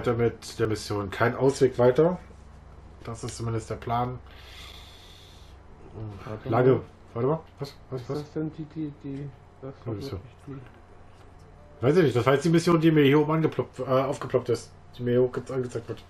weiter mit der Mission. Kein Ausweg weiter. Das ist zumindest der Plan. Lage. Warte mal. Was? Das sind die das war wirklich die. Weiß ich nicht, das war jetzt die Mission, die mir hier oben aufgeploppt ist. Die mir hier oben angezeigt wird.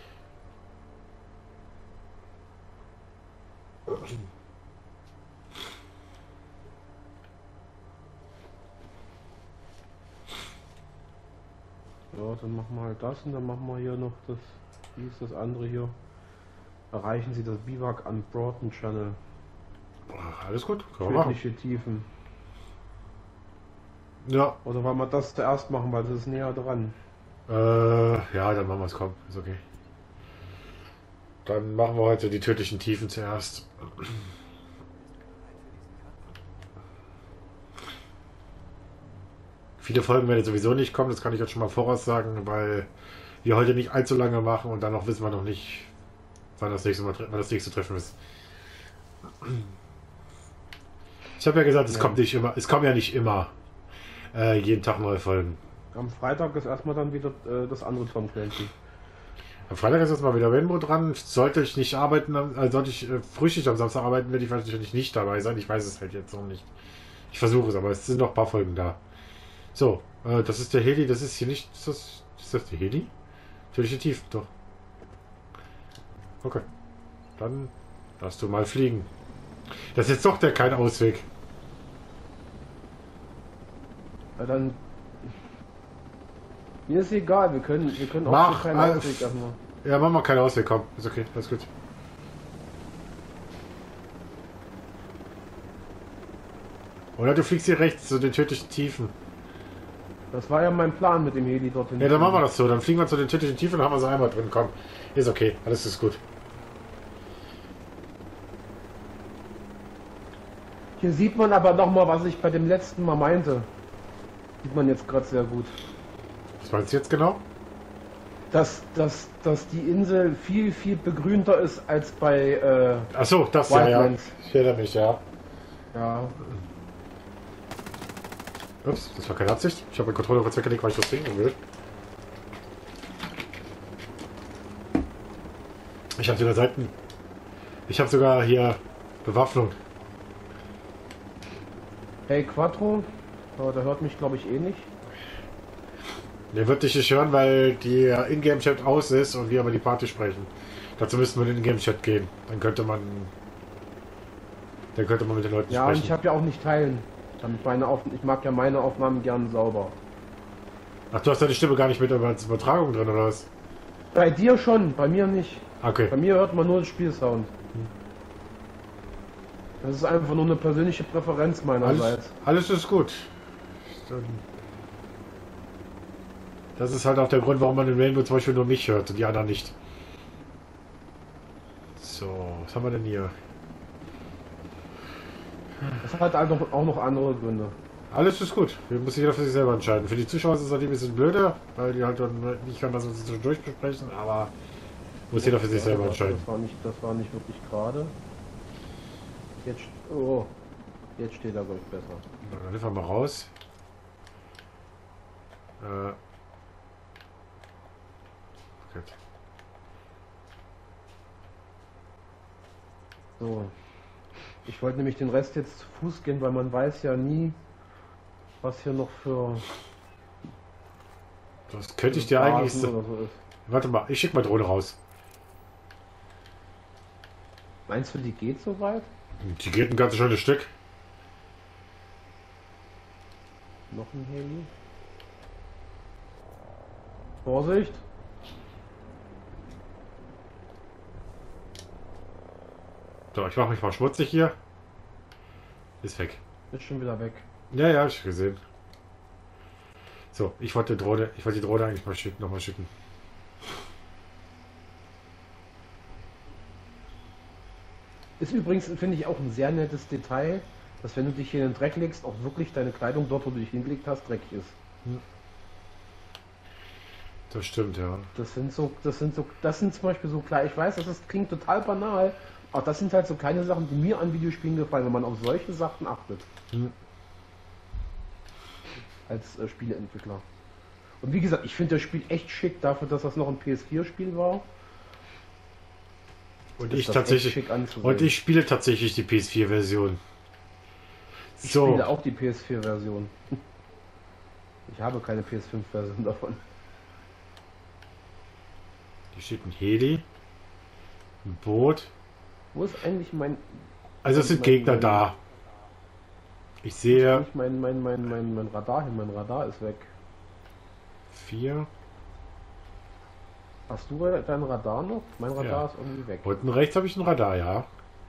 Ja, dann machen wir halt das und dann machen wir hier noch das. Wie ist das andere hier? Erreichen Sie das Biwak an Broughton Channel. Alles gut, können wir machen. Tödliche Tiefen. Ja. Oder wollen wir das zuerst machen, weil das ist näher dran? Ja, dann machen wir es, komm, ist okay. Dann machen wir heute die tödlichen Tiefen zuerst. Viele Folgen werden sowieso nicht kommen, das kann ich jetzt schon mal voraussagen, weil wir heute nicht allzu lange machen und dann noch wissen wir noch nicht, wann das nächste Treffen ist. Ich habe ja gesagt, es kommt nicht immer, es kommen ja nicht immer jeden Tag neue Folgen. Am Freitag ist erstmal dann wieder das andere Tom Clancy. Am Freitag ist jetzt mal wieder Rainbow dran. Sollte ich nicht arbeiten, sollte ich Frühschicht am Samstag arbeiten, werde ich wahrscheinlich nicht dabei sein. Ich weiß es halt jetzt noch nicht. Ich versuche es, aber es sind noch ein paar Folgen da. So, das ist der Heli, das ist hier nicht. Ist das die Heli? Tödliche Tiefen, doch. Okay. Dann darfst du mal fliegen. Das ist jetzt doch der kein Ausweg. Ja, dann. Mir ist egal, wir können auch keinen Ausweg erstmal. Ja, mach mal keinen Ausweg, komm. Ist okay, alles gut. Oder du fliegst hier rechts zu den tödlichen Tiefen. Das war ja mein Plan mit dem Heli dorthin. Ja, dann machen wir das so. Dann fliegen wir zu den tödlichen Tiefen und haben wir sie einmal drin. Komm, ist okay. Alles ist gut. Hier sieht man aber nochmal, was ich bei dem letzten Mal meinte. Sieht man jetzt gerade sehr gut. Was meinst du jetzt genau? Dass die Insel viel begrünter ist als bei Ach so, das Wildlands. ja. Ich erinnere mich, ja. Ja. Ups, das war keine Absicht. Ich habe den Controller kurz weggelegt, weil ich das trinken will. Ich habe sogar Seiten. Ich habe sogar hier Bewaffnung. Hey Quattro, oh, der hört mich glaube ich eh nicht. Der wird dich nicht hören, weil der Ingame-Chat aus ist und wir über die Party sprechen. Dazu müssten wir in den Ingame-Chat gehen. Dann könnte man mit den Leuten ja, sprechen. und ich habe ja auch nicht teilen. Damit ich mag ja meine Aufnahmen gern sauber. Ach, du hast deine Stimme gar nicht mit als Übertragung drin, oder was? Bei dir schon, bei mir nicht. Okay. Bei mir hört man nur den Spielsound. Das ist einfach nur eine persönliche Präferenz meinerseits. Alles ist gut. Das ist halt auch der Grund, warum man in Rainbow zum Beispiel nur mich hört und die anderen nicht. So, was haben wir denn hier? Das hat halt auch noch andere Gründe. Alles ist gut. Wir müssen jeder für sich selber entscheiden. Für die Zuschauer ist es halt ein bisschen blöder, weil die halt dann nicht können, was wir uns durchbesprechen, aber muss jeder für sich selber entscheiden. Das war nicht wirklich gerade. Jetzt steht er, glaube ich, besser. Dann liefern wir mal raus. Gut. So. Ich wollte nämlich den Rest jetzt zu Fuß gehen, weil man weiß ja nie, was hier noch für... Das könnte ich dir eigentlich... So ist. Warte mal, ich schicke mal Drohne raus. Meinst du, die geht so weit? Die geht ein ganz schönes Stück. Noch ein Heli. Vorsicht! So, ich mache mich mal schmutzig hier. Ist weg. Ist schon wieder weg. Ja, ja, hab ich gesehen. So, ich wollte die Drohne eigentlich mal nochmal schicken. Ist übrigens, finde ich, auch ein sehr nettes Detail, dass wenn du dich hier in den Dreck legst, auch wirklich deine Kleidung dort, wo du dich hingelegt hast, dreckig ist. Das stimmt, ja. Das sind zum Beispiel so klein. Ich weiß, das klingt total banal, aber das sind halt so kleine Sachen, die mir an Videospielen gefallen, wenn man auf solche Sachen achtet. Als Spieleentwickler. Und wie gesagt, ich finde das Spiel echt schick dafür, dass das noch ein PS4-Spiel war. Und Ist ich das echt tatsächlich. schick anzusehen. Und ich spiele tatsächlich die PS4-Version. Ich So. spiele auch die PS4-Version. Ich habe keine PS5-Version davon. Hier steht ein Heli. Ein Boot. Wo ist eigentlich mein... Also es sind Gegner da. Ich sehe Nicht mein Radar hin. Mein Radar ist weg. 4. Hast du dein Radar noch? Mein Radar Ja. ist irgendwie weg. Unten rechts habe ich ein Radar, ja.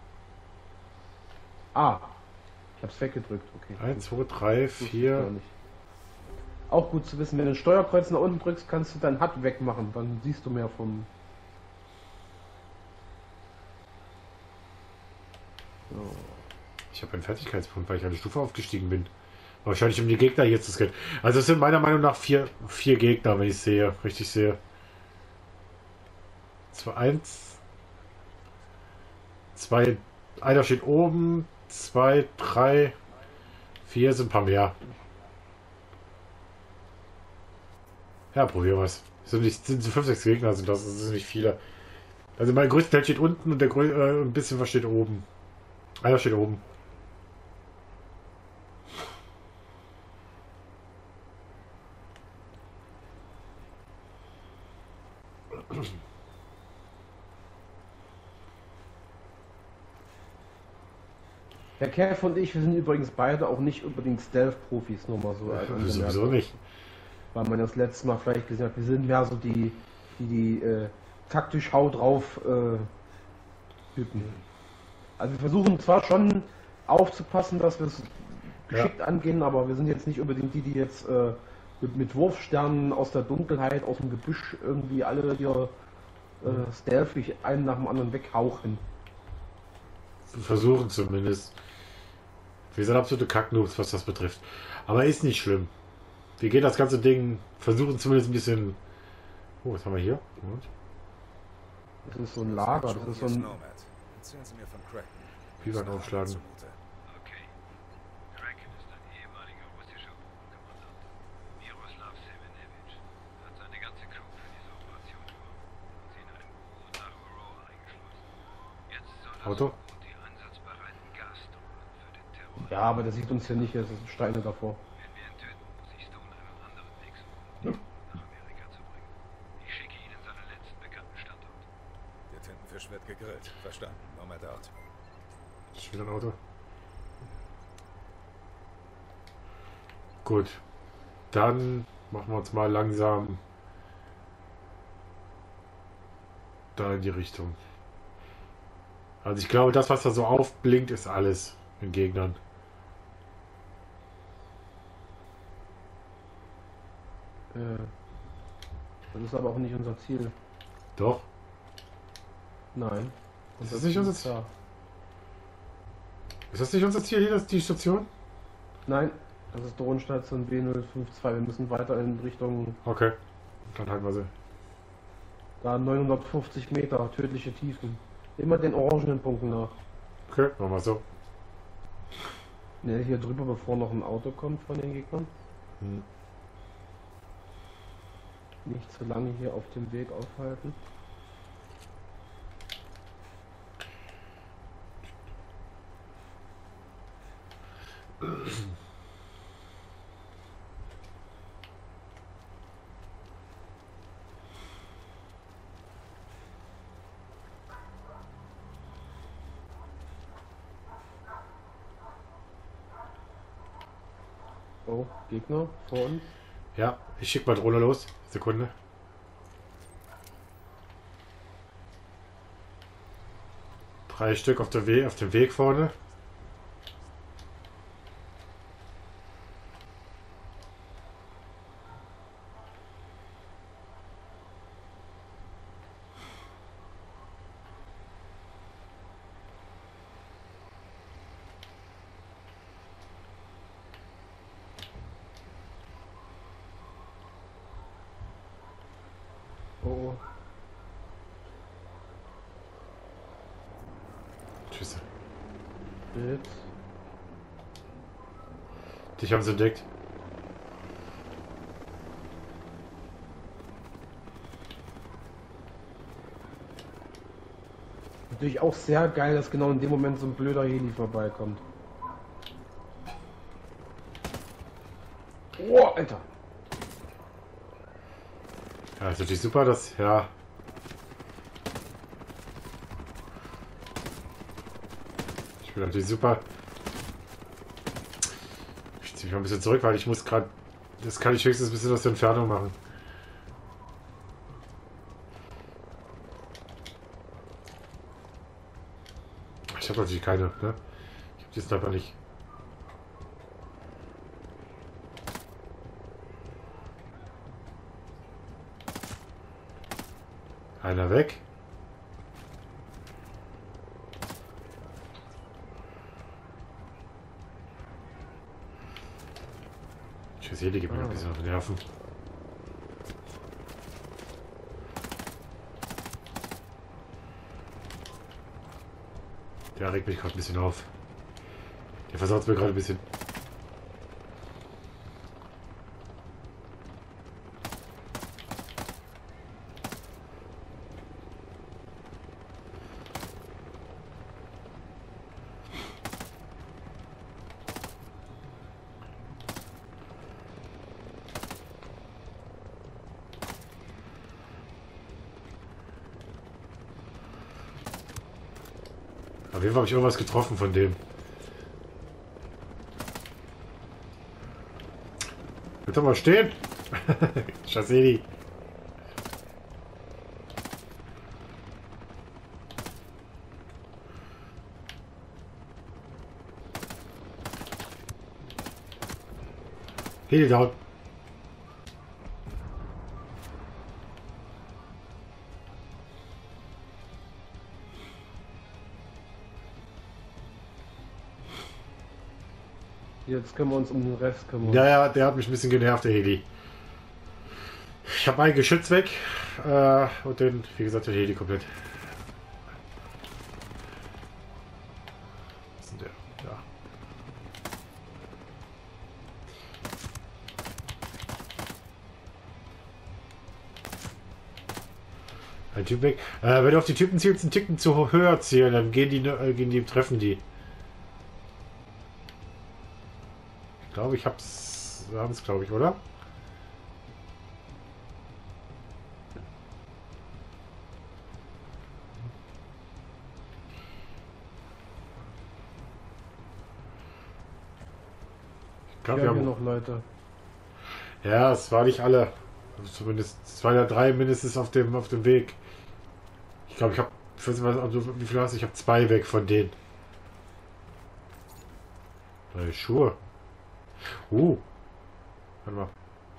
Ah, ich habe es weggedrückt. Okay. 1, 2, 3, Wusste ich 4. gar nicht. Auch gut zu wissen, wenn du das Steuerkreuz nach unten drückst, kannst du dein HUD wegmachen. Dann siehst du mehr vom... So. Ich habe einen Fertigkeitspunkt, weil ich eine Stufe aufgestiegen bin. Wahrscheinlich um die Gegner hier zu scannen. Also es sind meiner Meinung nach vier Gegner, wenn ich sehe, richtig sehe. 2, 1, 2, einer steht oben, 2, 3, 4 sind ein paar mehr. Ja, probieren wir es. Sind 5, 6 Gegner, sind das sind nicht viele. Also mein größter Teil steht unten und ein bisschen was steht oben. Einer steht oben. Der Kev und ich, wir sind übrigens beide auch nicht unbedingt Stealth-Profis, nur mal so. Sowieso nicht. Weil man das letzte Mal vielleicht gesehen hat, wir sind mehr so die taktisch Hau drauf Typen. Also wir versuchen zwar schon aufzupassen, dass wir es geschickt angehen, aber wir sind jetzt nicht unbedingt die jetzt mit Wurfsternen aus der Dunkelheit, aus dem Gebüsch irgendwie alle hier stealthig einen nach dem anderen weghauchen. Versuchen zumindest. Wir sind absolute Kacknoobs, was das betrifft. Aber ist nicht schlimm. Wir gehen das ganze Ding, versuchen zumindest ein bisschen... Oh, was haben wir hier? Moment. Das ist so ein Lager, das ist so ein... Erzählen Sie mir von Kraken. Pivan aufschlagen. Okay. Kraken ist ein ehemaliger russischer Oberkommandant. Miroslav Semenevich hat seine ganze Crew für diese Operation gewonnen und sie in ein U nach Aurora eingeschlossen. Jetzt soll das Auto? U die einsatzbereiten Gasdrohnen für den Terror. Ja, aber der sieht uns hier nicht, es sind Steine davor. Wenn wir ihn töten, muss ich Stone einen anderen Weg suchen, um ihn nach Amerika zu bringen. Ich schicke Ihnen seinen letzten bekannten Standort. Der Tintenfisch wird gegrillt. Verstanden. Nomad out. Ist wieder ein Auto. Gut. Dann machen wir uns mal langsam da in die Richtung. Also ich glaube, das, was da so aufblinkt, ist alles in Gegnern. Das ist aber auch nicht unser Ziel. Doch. Nein. Ist das nicht unser Ziel? Ziel? Ist das nicht unser Ziel hier, das ist die Station? Nein, das ist Drohnenstation B052. Wir müssen weiter in Richtung Okay. Dann halten wir sie. da 950 Meter, tödliche Tiefen. Immer den orangenen Punkten nach. Okay, machen wir so. Ne, hier drüber, bevor noch ein Auto kommt von den Gegnern. Hm. Nicht zu lange hier auf dem Weg aufhalten. Oh, Gegner vor uns. Ja, ich schicke mal Drohne los. Sekunde. Drei Stück auf dem Weg vorne. Oh, Tschüss. Bild. Dich haben sie entdeckt. Natürlich auch sehr geil, dass genau in dem Moment so ein blöder Heli vorbeikommt. Oh, Alter. Ja, ist natürlich super, dass, ja. Ich bin natürlich super. Ich ziehe mich mal ein bisschen zurück, weil ich muss gerade. Das kann ich höchstens ein bisschen aus der Entfernung machen. Ich habe natürlich keine, ne? Ich habe die Sniper nicht. Einer weg. Ich sehe, die gibt mir ein bisschen auf die Nerven. Der regt mich gerade ein bisschen auf. Der versaut mir gerade ein bisschen. Auf jeden Fall habe ich irgendwas getroffen von dem. Bitte mal stehen! Chassedi! Heli down! Jetzt können wir uns um den Rest kümmern. Ja, ja, der hat mich ein bisschen genervt, der Heli. Ich habe ein Geschütz weg und den, wie gesagt, der Heli komplett. Was ist denn der? Ja. Ein Typ weg. Wenn du auf die Typen zielst, einen Ticken zu höher zielen, dann gehen die, treffen die. Ich glaube, ich hab's. Wir haben es, glaube ich, oder? Ich glaube, wir hier haben noch Leute. Ja, es waren nicht alle. Also zumindest 2 oder 3 mindestens auf dem Weg. Ich glaube, ich habe. Ich weiß nicht, wie viel hast du? Ich habe 2 weg von denen. Neue Schuhe. Warte mal.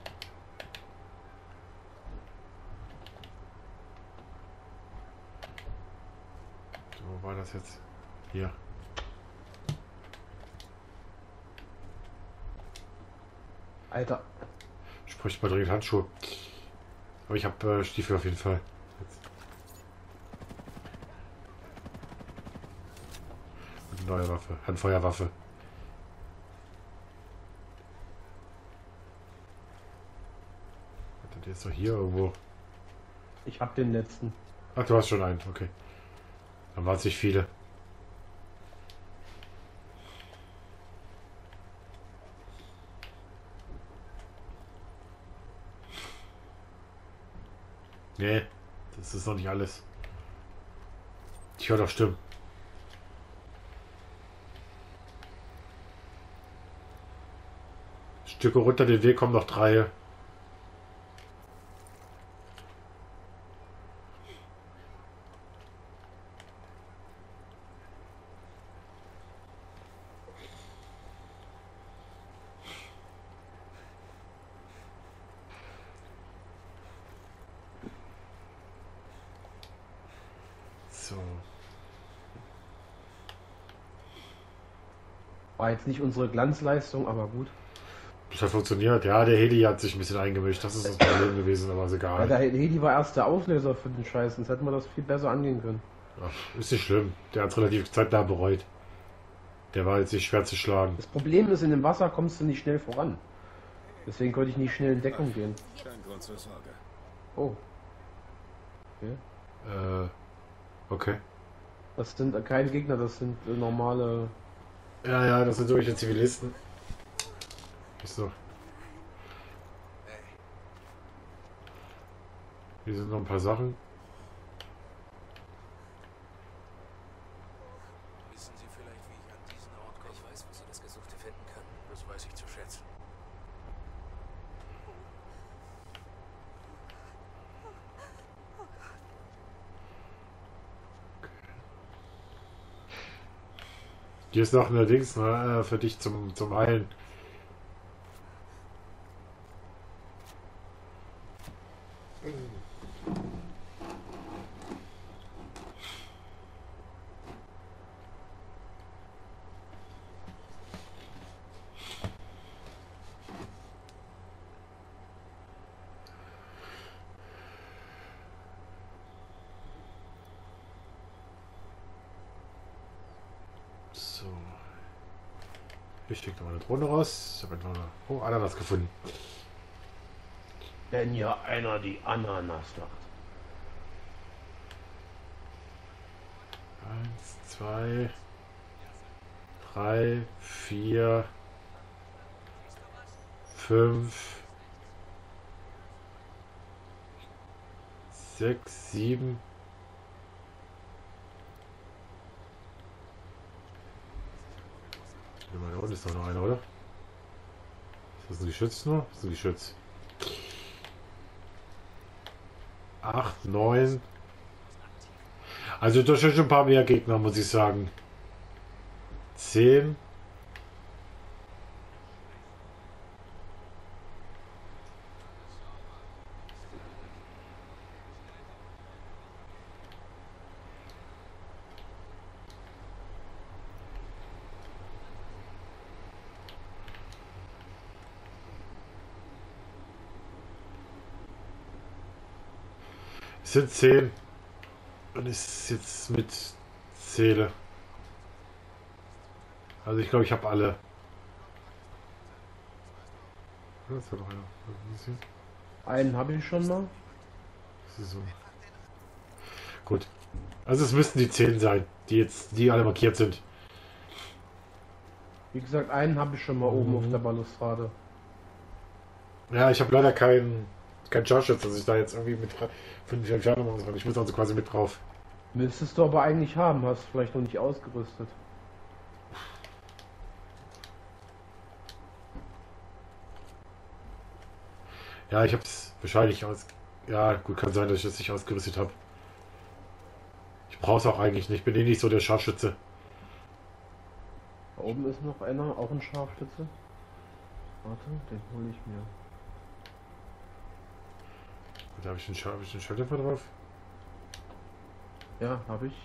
So, wo war das jetzt? Hier. Alter. Ich bräuchte mal dringend Handschuhe. Aber ich habe Stiefel auf jeden Fall. Jetzt. Und eine neue Waffe. Handfeuerwaffe. Der ist doch hier irgendwo. Ich hab den letzten. Ach, du hast schon einen. Okay. Dann waren es nicht viele. Nee, das ist noch nicht alles. Ich höre doch Stimmen. Stücke runter den Weg kommen noch 3. So. War jetzt nicht unsere Glanzleistung, aber gut. Das hat funktioniert. Ja, der Heli hat sich ein bisschen eingemischt. Das ist das Problem gewesen, aber ist Ja, egal. der Heli war erst der Auslöser für den Scheiß, sonst hätten wir das viel besser angehen können. Ach, ist nicht schlimm. Der hat es relativ zeitnah bereut. Der war jetzt nicht schwer zu schlagen. Das Problem ist, in dem Wasser kommst du nicht schnell voran. Deswegen konnte ich nicht schnell in Deckung gehen. Kein Grund zur Sorge. Oh. Okay. Okay. Das sind keine Gegner, das sind normale. Ja, ja, das sind solche Zivilisten. Ist so. Hier sind noch ein paar Sachen. Wissen Sie vielleicht, wie ich an diesen Ort komme? Ich weiß, wo Sie das Gesuchte finden können. Das weiß ich zu schätzen. Hier ist noch allerdings für dich zum Heilen. So. Ich schicke noch eine Drohne raus. Ich habe einfach eine... Oh, Ananas gefunden. Wenn ja einer die Ananas macht. 1, 2, 3, 4, 5, 6, 7. Da unten ist doch noch einer, oder? Ist das ein Geschütz nur? Das ist ein Geschütz. 8, 9. Also da sind schon ein paar mehr Gegner, muss ich sagen. 10. Es sind 10. Und ist jetzt mit Zähle. Also ich glaube, ich habe alle. Das war doch einer. Einen habe ich schon mal. Das ist so. Gut. Also es müssten die 10 sein, die alle markiert sind. Wie gesagt, einen habe ich schon mal oben auf der Balustrade. Ja, ich habe leider keinen Scharfschütze, dass ich da jetzt irgendwie mit 5 Entfernung machen soll. Ich muss also quasi mit drauf. Müsstest du aber eigentlich haben, hast vielleicht noch nicht ausgerüstet. Ja, ich habe es wahrscheinlich aus... Ja, gut, kann sein, dass ich das nicht ausgerüstet habe. Ich brauche es auch eigentlich nicht. Bin eh nicht so der Scharfschütze. Da oben ist noch einer, auch ein Scharfschütze. Warte, den hole ich mir. Da habe ich einen Schalldämpfer drauf. Ja, habe ich.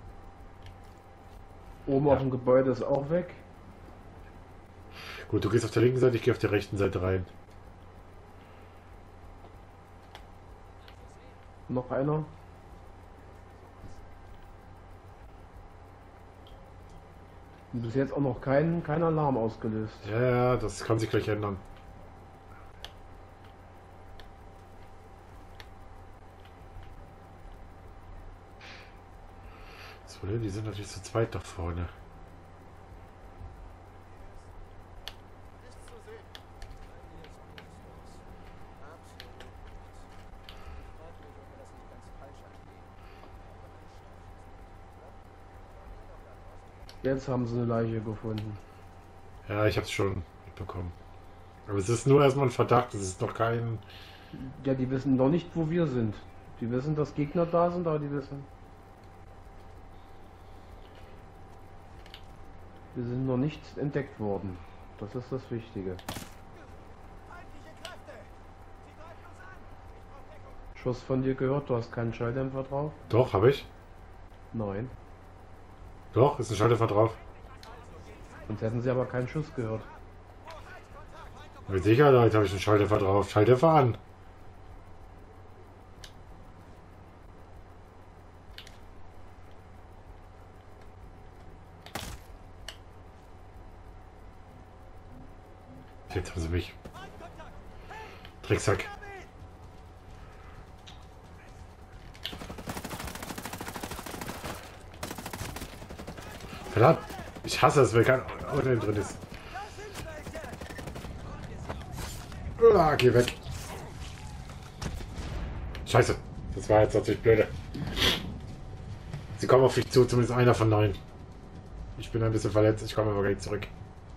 Oben Ja. auf dem Gebäude ist auch weg. Gut, du gehst auf der linken Seite, ich gehe auf der rechten Seite rein. Noch einer. Und bis jetzt auch noch kein Alarm ausgelöst. Ja, ja, das kann sich gleich ändern. So, die sind natürlich zu zweit da vorne. Jetzt haben sie eine Leiche gefunden. Ja, ich habe es schon mitbekommen. Aber es ist nur erstmal ein Verdacht, es ist noch kein... Ja, die wissen noch nicht, wo wir sind. Die wissen, dass Gegner da sind, aber die wissen. Wir sind noch nicht entdeckt worden. Das ist das Wichtige. Schuss von dir gehört, du hast keinen Schalldämpfer drauf? Doch, habe ich. Nein. Doch, ist ein Schalldämpfer drauf. Sonst hätten sie aber keinen Schuss gehört. Mit Sicherheit habe ich einen Schalldämpfer drauf. Schalldämpfer an. Jetzt haben sie mich. Drecksack. Verdammt! Ich hasse es, wenn kein Auto drin ist. Ah, geh weg. Scheiße. Das war jetzt natürlich blöde. Sie kommen auf mich zu, zumindest einer von 9. Ich bin ein bisschen verletzt, ich komme aber gleich zurück.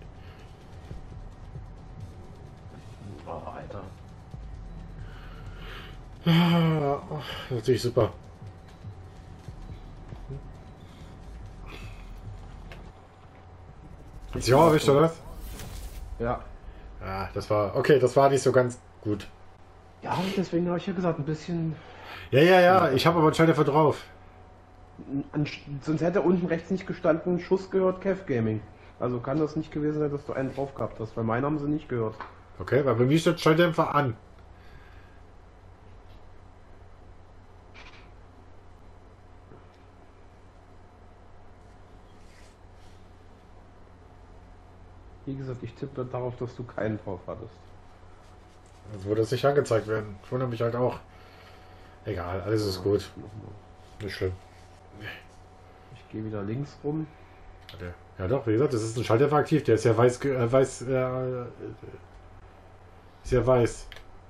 Oh, Alter. Ah, natürlich super. Ja, erwischt du das? Ja. Ah, das war... Okay, das war nicht so ganz gut. Ja, deswegen habe ich ja gesagt, ein bisschen... Ja, ich habe aber einen Schalter drauf. Sonst hätte unten rechts nicht gestanden, Schuss gehört, Kev Gaming. Also kann das nicht gewesen sein, dass du einen drauf gehabt hast, weil meinen haben sie nicht gehört. Okay, weil bei mir steht Schalldämpfer an. Wie gesagt, ich tippe darauf, dass du keinen drauf hattest. Sonst würde es nicht angezeigt werden. Ich wundere mich halt auch. Egal, alles ist gut. Nicht schlimm. Ich gehe wieder links rum. Okay. Ja doch, wie gesagt, das ist ein Schalldämpfer aktiv. Der ist ja weiß, ist ja weiß.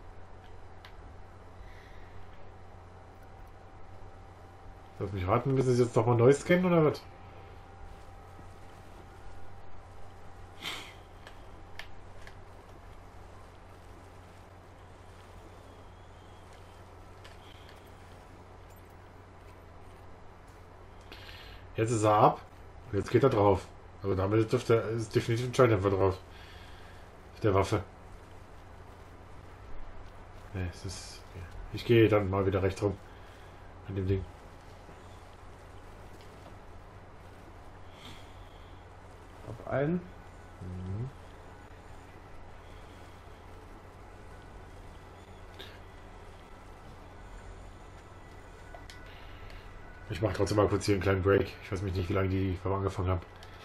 Lass mich raten, müssen Sie jetzt nochmal neu scannen oder was? Jetzt ist er ab. Und jetzt geht er drauf. Also damit dürfte ist definitiv ein Schalldämpfer drauf. Auf der Waffe. Nee, es ist. Ich gehe dann mal wieder rechts rum. An dem Ding. Hab einen. Mhm. Ich mache trotzdem mal kurz hier einen kleinen Break. Ich weiß mich nicht, wie lange die angefangen haben.